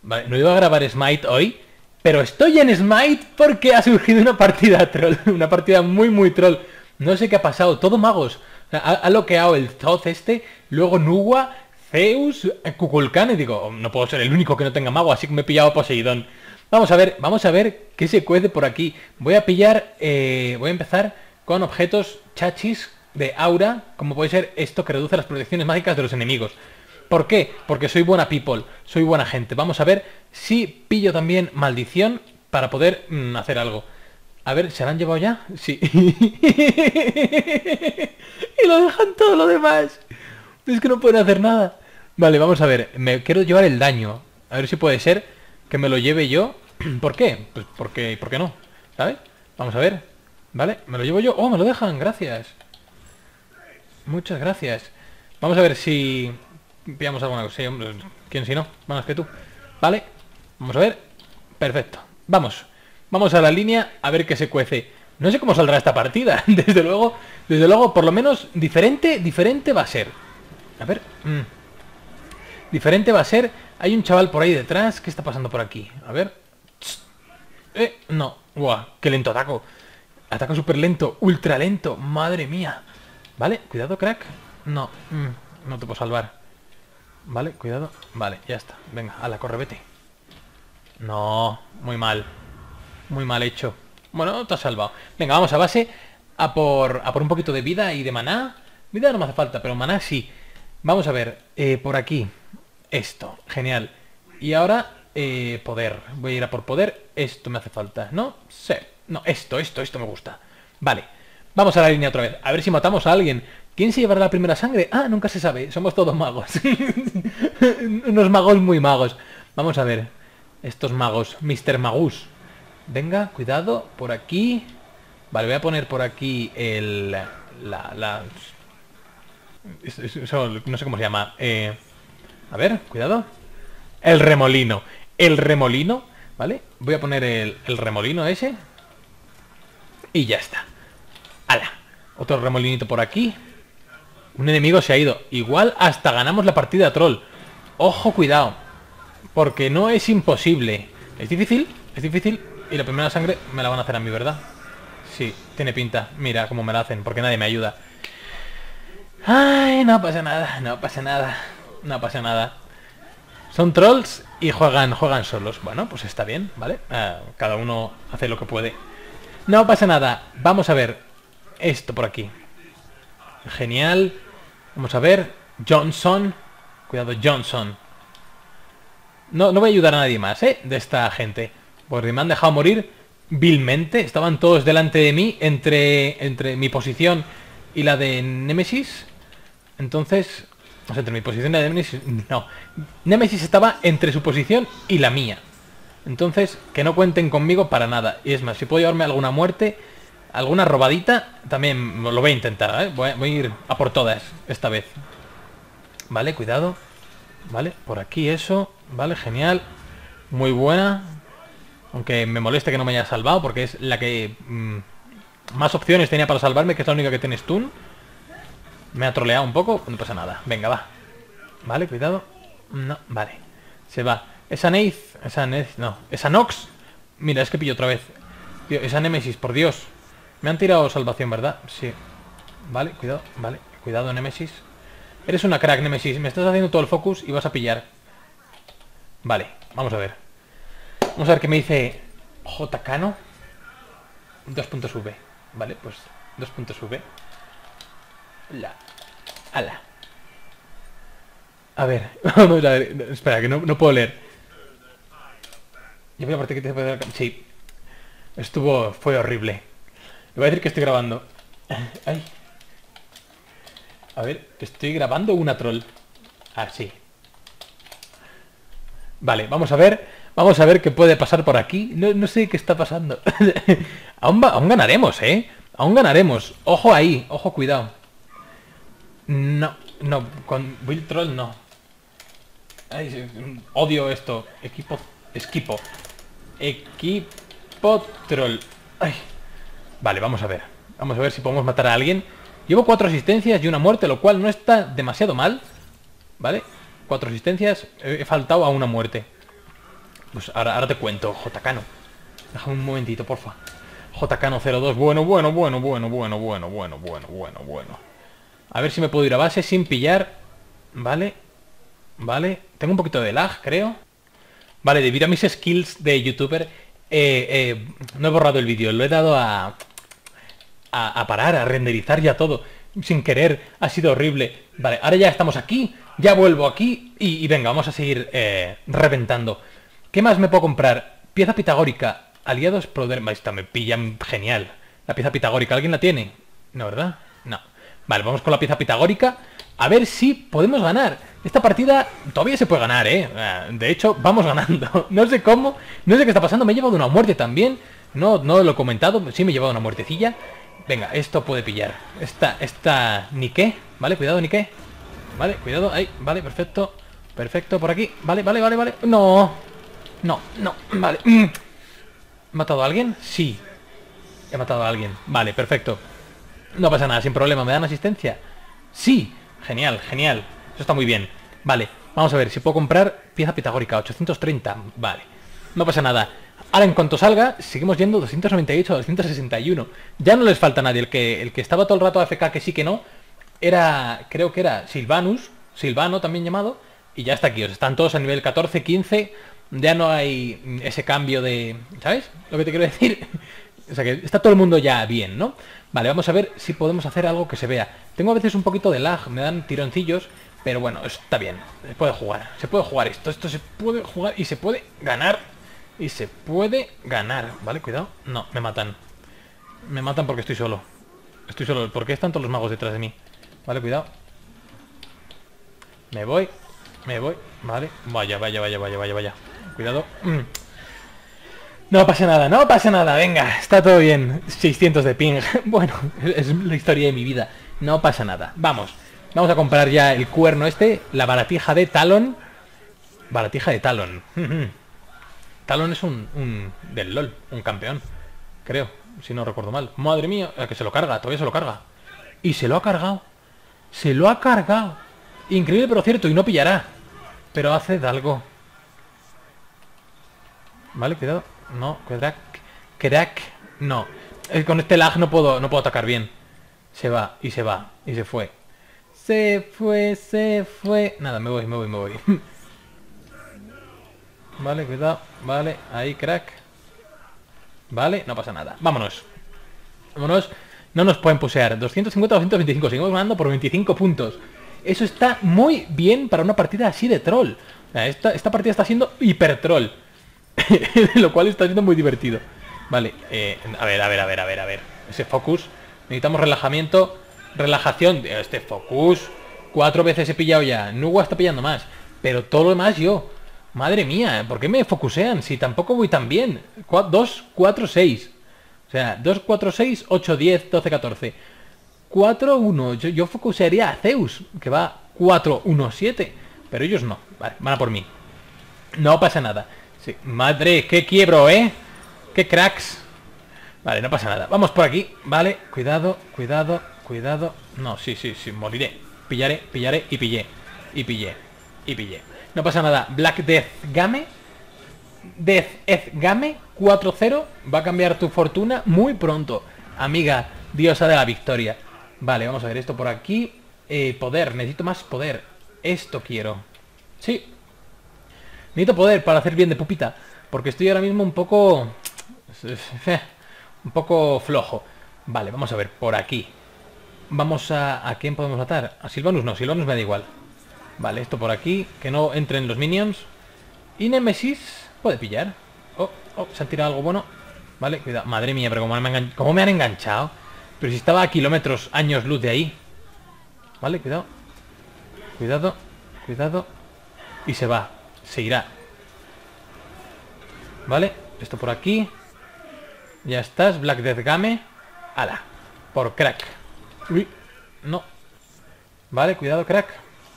Vale, no iba a grabar Smite hoy, pero estoy en Smite porque ha surgido una partida troll. Una partida muy troll. No sé qué ha pasado, todo magos. O sea, ha loqueado el Zoth este, luego Nuwa, Zeus, Kukulkan, y digo, no puedo ser el único que no tenga mago, así que me he pillado a Poseidón. Vamos a ver qué se cuece por aquí. Voy a pillar, voy a empezar con objetos chachis de aura, como puede ser esto que reduce las protecciones mágicas de los enemigos. ¿Por qué? Porque soy buena people, soy buena gente. Vamos a ver si pillo también maldición para poder hacer algo. A ver, ¿se la han llevado ya? Sí. Y lo dejan todo lo demás. Es que no pueden hacer nada. Vale, vamos a ver. Me quiero llevar el daño. A ver si puede ser que me lo lleve yo. ¿Por qué? Pues ¿por qué no? ¿Sabes? Vamos a ver. Vale, me lo llevo yo. Oh, me lo dejan, gracias. Muchas gracias. Vamos a ver si pillamos alguna cosa. Sí, hombre, ¿quién si no? Más que tú. Vale, vamos a ver. Perfecto. Vamos. Vamos a la línea a ver qué se cuece. No sé cómo saldrá esta partida. Desde luego, por lo menos diferente va a ser. A ver. Diferente va a ser. Hay un chaval por ahí detrás. ¿Qué está pasando por aquí? A ver. No. Buah, qué lento ataco. Ataco súper lento, ultra lento. Madre mía. Vale, cuidado, crack. No, no te puedo salvar. Vale, cuidado. Vale, ya está. Venga, ala, corre, vete. No, muy mal. Muy mal hecho. Bueno, te has salvado. Venga, vamos a base. A por un poquito de vida y de maná. Vida no me hace falta, pero maná sí. Vamos a ver, por aquí. Esto, genial. Y ahora, poder. Voy a ir a por poder. Esto me hace falta, ¿no? Sí. No, esto me gusta. Vale. Vamos a la línea otra vez. A ver si matamos a alguien. ¿Quién se llevará la primera sangre? Ah, nunca se sabe. Somos todos magos. Unos magos muy magos. Vamos a ver. Estos magos. Mr. Magus. Venga, cuidado. Por aquí. Vale, voy a poner por aquí el... Eso, no sé cómo se llama. A ver, cuidado. El remolino. El remolino. ¿Vale? Voy a poner el remolino ese. Y ya está. ¡Hala! Otro remolinito por aquí. Un enemigo se ha ido. Igual hasta ganamos la partida troll. Ojo, cuidado. Porque no es imposible. Es difícil. Y la primera sangre me la van a hacer a mí, ¿verdad? Sí, tiene pinta. Mira cómo me la hacen, porque nadie me ayuda. Ay, no pasa nada. No pasa nada. Son trolls y juegan solos. Bueno, pues está bien, ¿vale? Cada uno hace lo que puede. No pasa nada. Vamos a ver esto por aquí. Genial. Vamos a ver. Johnson. Cuidado, Johnson. No voy a ayudar a nadie más, de esta gente. Porque me han dejado morir vilmente. Estaban todos delante de mí. Entre mi posición y la de Nemesis. Entonces... O sea, entre mi posición y la de Nemesis... No. Nemesis estaba entre su posición y la mía. Entonces, que no cuenten conmigo para nada. Y es más, si puedo llevarme alguna muerte, alguna robadita, también lo voy a intentar, Voy a ir a por todas esta vez. Vale, cuidado. Vale, por aquí eso. Vale, genial. Muy buena. Aunque me moleste que no me haya salvado, porque es la que más opciones tenía para salvarme, que es la única que tiene stun. Me ha troleado un poco, no pasa nada. Venga, va. Vale, cuidado. No, vale. Se va. Esa no. Esa Nox. Mira, es que pillo otra vez. Tío, esa Nemesis, por Dios. Me han tirado salvación, ¿verdad? Sí. Vale, cuidado. Vale, cuidado, Nemesis. Eres una crack, Nemesis. Me estás haciendo todo el focus y vas a pillar. Vale, vamos a ver. Vamos a ver qué me dice JKano. 2.v. Vale, pues 2.v. Ala. A ver, vamos a ver. Espera, que no puedo leer. Yo voy a partir que te puede dar... Sí. Fue horrible. Le voy a decir que estoy grabando. Ay. A ver, estoy grabando una troll. Ah, sí. Vale, vamos a ver qué puede pasar por aquí. No sé qué está pasando. Aún ganaremos, Aún ganaremos. Ojo ahí, ojo, cuidado. No, con Will Troll no. Ay, odio esto. Equipo troll. Ay. Vale, vamos a ver. Vamos a ver si podemos matar a alguien. Llevo 4 asistencias y una muerte, lo cual no está demasiado mal. ¿Vale? 4 asistencias. He faltado a una muerte. Pues ahora te cuento, JKano. Déjame un momentito, porfa. JKano02. Bueno. A ver si me puedo ir a base sin pillar. Vale. Vale. Tengo un poquito de lag, creo. Vale, debido a mis skills de youtuber, no he borrado el vídeo. Lo he dado a parar, a renderizar ya todo. Sin querer. Ha sido horrible. Vale, ahora ya estamos aquí. Ya vuelvo aquí. Y venga, vamos a seguir reventando. ¿Qué más me puedo comprar? Pieza pitagórica. Aliados Proder... Esta me pillan genial. La pieza pitagórica, ¿alguien la tiene? No, ¿verdad? No. Vale, vamos con la pieza pitagórica. A ver si podemos ganar. Esta partida todavía se puede ganar, ¿eh? De hecho, vamos ganando. No sé cómo. No sé qué está pasando. Me he llevado una muerte también. No lo he comentado. Sí me he llevado una muertecilla. Venga, esto puede pillar. Esta... ¿Ni qué? Vale, cuidado, ni qué. Vale, cuidado. Ahí, vale, perfecto. Perfecto, por aquí. Vale. No. Vale. ¿He matado a alguien? Sí. He matado a alguien. Vale, perfecto. No pasa nada, sin problema. ¿Me dan asistencia? Sí. Genial. Eso está muy bien. Vale, vamos a ver si puedo comprar pieza pitagórica. 830. Vale. No pasa nada. Ahora en cuanto salga, seguimos yendo 298 a 261. Ya no les falta a nadie. El que estaba todo el rato AFK que sí que no, creo que era Silvano también llamado. Y ya está aquí. O sea, están todos a nivel 14, 15. Ya no hay ese cambio de... ¿Sabes lo que te quiero decir? O sea que está todo el mundo ya bien, ¿no? Vale, vamos a ver si podemos hacer algo que se vea. Tengo a veces un poquito de lag, me dan tironcillos, pero bueno, está bien. Se puede jugar esto. Esto se puede jugar y se puede ganar. Vale, cuidado. No, me matan. Me matan porque estoy solo. ¿Por qué están todos los magos detrás de mí? Vale, cuidado. Me voy. Vale. Vaya. Cuidado. No pasa nada, venga, está todo bien. 600 de ping. Bueno, es la historia de mi vida. No pasa nada. Vamos a comprar ya el cuerno este. La baratija de Talon. Talon es un del LOL, un campeón. Creo, si no recuerdo mal. Madre mía, que se lo carga, todavía se lo carga. Y se lo ha cargado. Increíble pero cierto, y no pillará. Pero hace de algo. Vale, cuidado. No, crack. No. Con este lag no puedo atacar bien. Se va. Y se fue. Se fue. Nada, me voy. Vale, cuidado. Vale, ahí, crack. Vale, no pasa nada. Vámonos. No nos pueden pusear. 250 a 225. Seguimos ganando por 25 puntos. Eso está muy bien para una partida así de troll. Esta partida está siendo hiper troll. Lo cual está siendo muy divertido. Vale, a ver. Ese focus. Necesitamos relajamiento. Relajación. Este focus. 4 veces he pillado ya. Nuwa está pillando más. Pero todo lo demás yo. Madre mía, ¿por qué me focusean? Si tampoco voy tan bien. 2, 4, 6. O sea, 2, 4, 6, 8, 10, 12, 14. 4, 1. Yo focusearía a Zeus, que va 4, 1, 7. Pero ellos no. Vale, van a por mí. No pasa nada. Sí. Madre, qué quiebro, ¿eh? Qué cracks. Vale, no pasa nada. Vamos por aquí. Vale, cuidado. No, sí, moriré. Pillaré y pillé. No pasa nada. Black Death Game 4-0. Va a cambiar tu fortuna muy pronto. Amiga, diosa de la victoria. Vale, vamos a ver esto por aquí. Poder, necesito más poder. Esto quiero. Sí. Necesito poder para hacer bien de pupita. Porque estoy ahora mismo un poco flojo. Vale, vamos a ver, por aquí. Vamos ¿a quién podemos matar? A Sylvanus no, Sylvanus me da igual. Vale, esto por aquí. Que no entren los minions. Y Nemesis puede pillar. Oh, se han tirado algo bueno. Vale, cuidado. Madre mía, pero cómo me han enganchado. Pero si estaba a kilómetros, años luz de ahí. Vale, cuidado. Y se va. Se irá. Vale, esto por aquí. Ya estás, Black Death Game. Ala, por crack. Uy, no. Vale, cuidado, crack.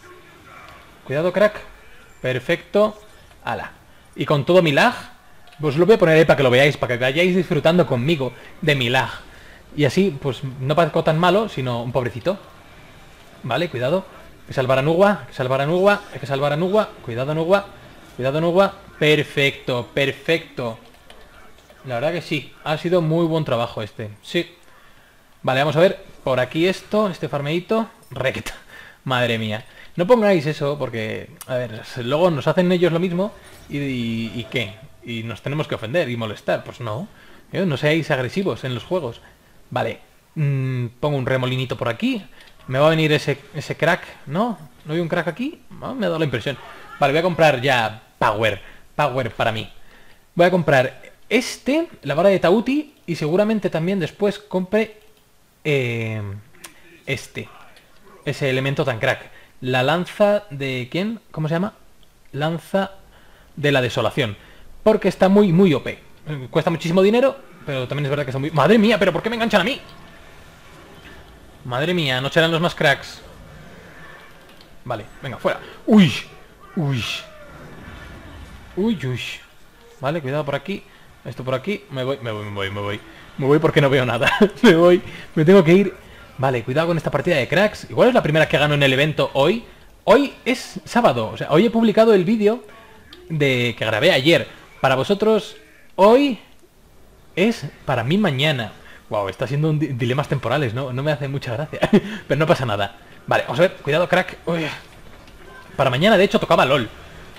Perfecto. Ala. Y con todo mi lag, pues lo voy a poner ahí para que lo veáis, para que vayáis disfrutando conmigo de mi lag. Y así, pues no parezco tan malo, sino un pobrecito. Vale, cuidado. Hay que salvar a Nuwa. Cuidado, Nuwa. Perfecto, perfecto. La verdad que sí, ha sido muy buen trabajo este. Sí. Vale, vamos a ver. Por aquí este farmeito. Recta. Madre mía. No pongáis eso porque, a ver, luego nos hacen ellos lo mismo y ¿qué? Y nos tenemos que ofender y molestar. Pues no. No seáis agresivos en los juegos. Vale. Pongo un remolinito por aquí. Me va a venir ese crack. ¿No? ¿No hay un crack aquí? ¿No? Me ha dado la impresión. Vale, voy a comprar ya Power. Power para mí. Voy a comprar la vara de Tauti. Y seguramente también después compre ese elemento tan crack. La lanza de... ¿quién? ¿Cómo se llama? Lanza de la desolación. Porque está muy, muy OP. Cuesta muchísimo dinero, pero también es verdad que está muy... ¡Madre mía! ¿Pero por qué me enganchan a mí? Madre mía, no serán los más cracks. Vale, venga, fuera. ¡Uy! ¡Uy! ¡Uy, uy! Vale, cuidado por aquí. Esto por aquí. Me voy. Me voy porque no veo nada. Me voy. Me tengo que ir. Vale, cuidado con esta partida de cracks. Igual es la primera que gano en el evento hoy. Hoy es sábado. O sea, hoy he publicado el vídeo que grabé ayer. Para vosotros, hoy es para mí mañana. Wow, está siendo un dilemas temporales, ¿no? No me hace mucha gracia. Pero no pasa nada. Vale, vamos a ver. Cuidado, crack. Uy. Para mañana, de hecho, tocaba LOL.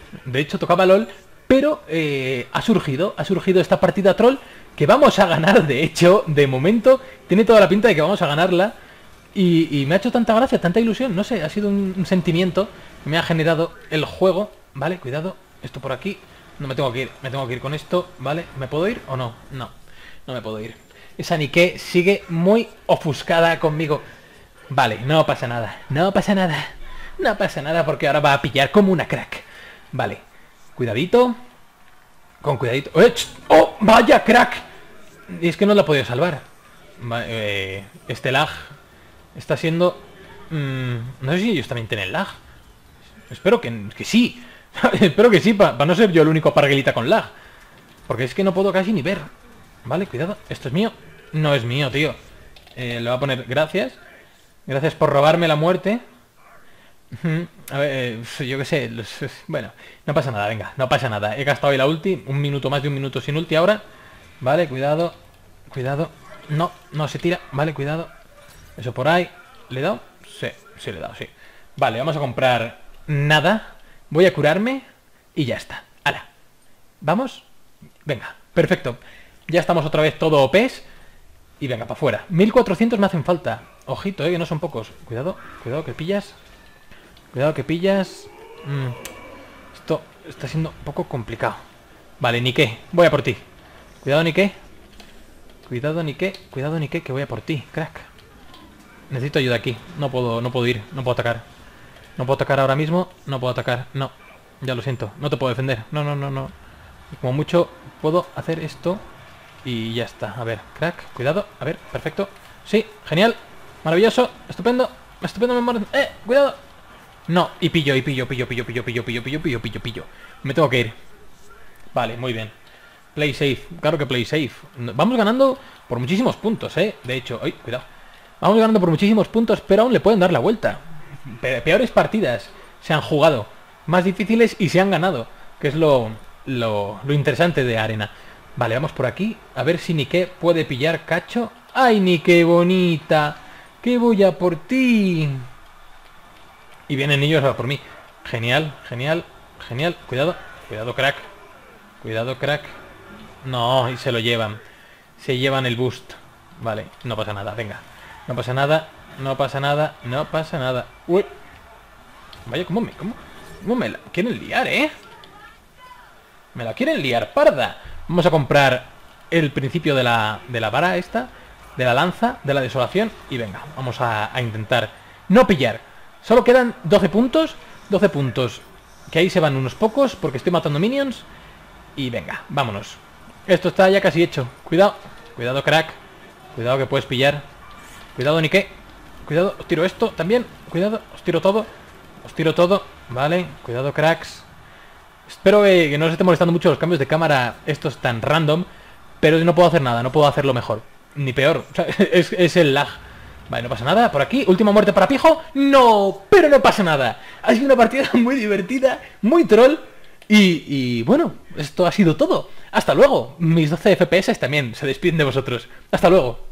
Pero ha surgido esta partida troll que vamos a ganar, de hecho, de momento. Tiene toda la pinta de que vamos a ganarla. Y me ha hecho tanta gracia, tanta ilusión. No sé, ha sido un sentimiento que me ha generado el juego. Vale, cuidado. Esto por aquí. No me tengo que ir con esto. Vale, ¿me puedo ir o no? No, no me puedo ir. Esa Nike sigue muy ofuscada conmigo. Vale, no pasa nada. No pasa nada porque ahora va a pillar como una crack. Vale, cuidadito. Con cuidadito. ¡Oh! ¡Vaya crack! Y es que no la he podido salvar. Este lag está siendo... no sé si ellos también tienen lag. Espero que sí. Espero que sí, para no ser yo el único parguelita con lag. Porque es que no puedo casi ni ver. Vale, cuidado. ¿Esto es mío? No es mío, tío. Le voy a poner gracias. Gracias por robarme la muerte. A ver, yo qué sé. Bueno, no pasa nada, venga. No pasa nada. He gastado hoy la ulti. Un minuto más de un minuto sin ulti ahora. Vale, cuidado. Cuidado. No, no se tira. Vale, cuidado. Eso por ahí. ¿Le he dado? Sí, sí le he dado, sí. Vale, vamos a comprar nada. Voy a curarme y ya está. ¡Hala! ¿Vamos? Venga, perfecto. Ya estamos otra vez todo OPs. Y venga, para afuera. 1400 me hacen falta. Ojito, que no son pocos. Cuidado, cuidado que pillas. Cuidado que pillas. Esto está siendo un poco complicado. Vale, Nike, voy a por ti. Cuidado, Nike. Cuidado, Nike. Cuidado, Nike, que voy a por ti, crack. Necesito ayuda aquí. No puedo ir, no puedo atacar. No puedo atacar ahora mismo. No puedo atacar, no. Ya lo siento, no te puedo defender. No, no, no, no. Como mucho puedo hacer esto. Y ya está, a ver, crack, cuidado. A ver, perfecto. Sí, genial, maravilloso, estupendo. Estupendo, me muero. Cuidado. No, y pillo. Me tengo que ir. Vale, muy bien. Play safe, claro que play safe. Vamos ganando por muchísimos puntos, De hecho, ¡ay, cuidado! Vamos ganando por muchísimos puntos, pero aún le pueden dar la vuelta. Peores partidas se han jugado, más difíciles y se han ganado, que es lo interesante de Arena. Vale, vamos por aquí, a ver si Nike puede pillar cacho. ¡Ay, Nike bonita! ¡Que voy a por ti! Y vienen ellos a por mí. Genial, genial, genial. Cuidado, cuidado, crack. Cuidado, crack. No, y se lo llevan. Se llevan el boost. Vale, no pasa nada, venga. No pasa nada, no pasa nada, no pasa nada. Uy. Vaya, ¿cómo me la quieren liar, Me la quieren liar, parda. Vamos a comprar el principio de la vara esta, de la lanza, de la desolación. Y venga, vamos a intentar no pillar. Solo quedan 12 puntos. 12 puntos. Que ahí se van unos pocos porque estoy matando minions. Y venga, vámonos. Esto está ya casi hecho. Cuidado, cuidado, crack. Cuidado que puedes pillar. Cuidado, Nike. Cuidado, os tiro esto también. Cuidado, os tiro todo. Os tiro todo. Vale, cuidado, cracks. Espero que no os esté molestando mucho los cambios de cámara estos tan random. Pero no puedo hacer nada, no puedo hacerlo mejor. Ni peor, o sea, es el lag. Vale, no pasa nada, por aquí, última muerte para Pijo. No, pero no pasa nada. Ha sido una partida muy divertida, muy troll. Y bueno, esto ha sido todo. Hasta luego. Mis 12 FPS también se despiden de vosotros. Hasta luego.